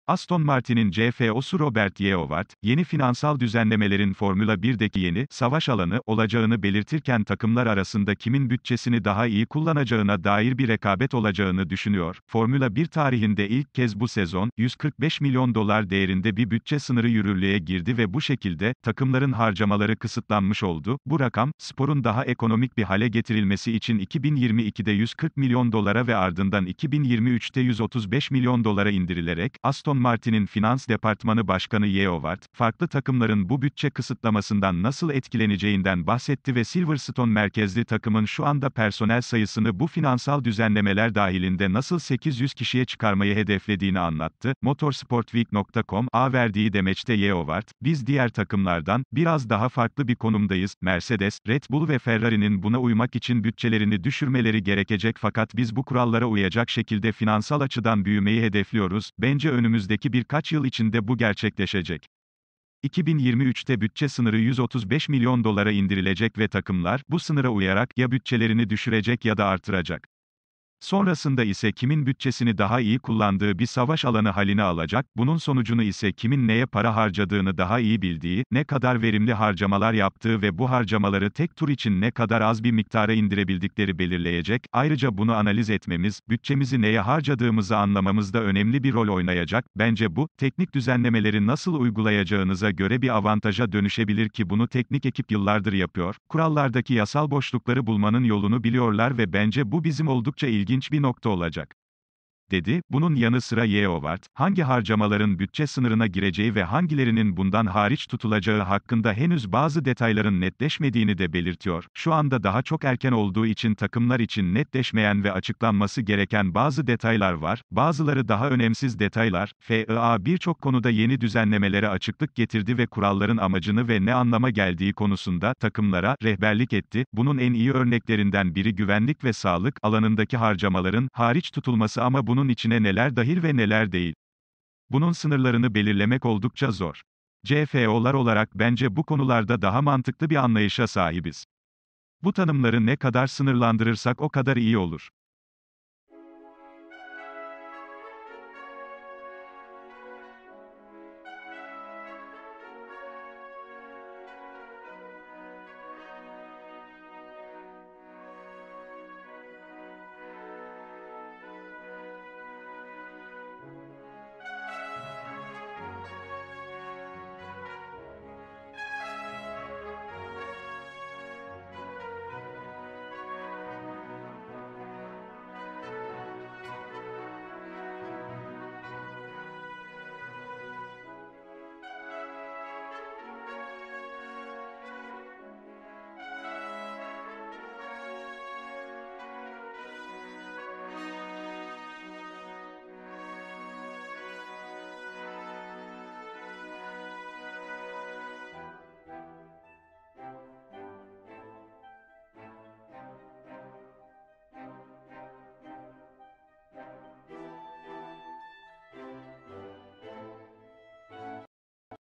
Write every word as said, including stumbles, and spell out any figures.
Aston Martin'in C F O'su Robert Yeovart, yeni finansal düzenlemelerin Formula birdeki yeni "savaş alanı" olacağını belirtirken takımlar arasında kimin bütçesini daha iyi kullanacağına dair bir rekabet olacağını düşünüyor. Formula bir tarihinde ilk kez bu sezon, yüz kırk beş milyon dolar değerinde bir bütçe sınırı yürürlüğe girdi ve bu şekilde, takımların harcamaları kısıtlanmış oldu. Bu rakam, sporun daha ekonomik bir hale getirilmesi için iki bin yirmi ikide yüz kırk milyon dolara ve ardından iki bin yirmi üçte yüz otuz beş milyon dolara indirilerek, Aston Martin'in Finans Departmanı Başkanı Yeovart, farklı takımların bu bütçe kısıtlamasından nasıl etkileneceğinden bahsetti ve Silverstone merkezli takımın şu anda personel sayısını bu finansal düzenlemeler dahilinde nasıl sekiz yüz kişiye çıkarmayı hedeflediğini anlattı. Motorsportweek nokta com'a verdiği demeçte Yeovart, "Biz diğer takımlardan biraz daha farklı bir konumdayız. Mercedes, Red Bull ve Ferrari'nin buna uymak için bütçelerini düşürmeleri gerekecek fakat biz bu kurallara uyacak şekilde finansal açıdan büyümeyi hedefliyoruz. Bence önümüzdeki birkaç yıl içinde bu gerçekleşecek." iki bin yirmi üçte bütçe sınırı yüz otuz beş milyon dolara indirilecek ve takımlar, bu sınıra uyarak, ya bütçelerini düşürecek ya da artıracak. Sonrasında ise kimin bütçesini daha iyi kullandığı bir savaş alanı haline alacak, bunun sonucunu ise kimin neye para harcadığını daha iyi bildiği, ne kadar verimli harcamalar yaptığı ve bu harcamaları tek tur için ne kadar az bir miktara indirebildikleri belirleyecek. Ayrıca bunu analiz etmemiz, bütçemizi neye harcadığımızı anlamamızda önemli bir rol oynayacak. Bence bu, teknik düzenlemeleri nasıl uygulayacağınıza göre bir avantaja dönüşebilir ki bunu teknik ekip yıllardır yapıyor. Kurallardaki yasal boşlukları bulmanın yolunu biliyorlar ve bence bu bizim oldukça ilginç İlginç bir nokta olacak, dedi. Bunun yanı sıra Yeovart, hangi harcamaların bütçe sınırına gireceği ve hangilerinin bundan hariç tutulacağı hakkında henüz bazı detayların netleşmediğini de belirtiyor. Şu anda daha çok erken olduğu için takımlar için netleşmeyen ve açıklanması gereken bazı detaylar var. Bazıları daha önemsiz detaylar. F I A birçok konuda yeni düzenlemelere açıklık getirdi ve kuralların amacını ve ne anlama geldiği konusunda takımlara rehberlik etti. Bunun en iyi örneklerinden biri güvenlik ve sağlık alanındaki harcamaların hariç tutulması ama bunun Bunun içine neler dahil ve neler değil. Bunun sınırlarını belirlemek oldukça zor. C F O'lar olarak bence bu konularda daha mantıklı bir anlayışa sahibiz. Bu tanımları ne kadar sınırlandırırsak o kadar iyi olur.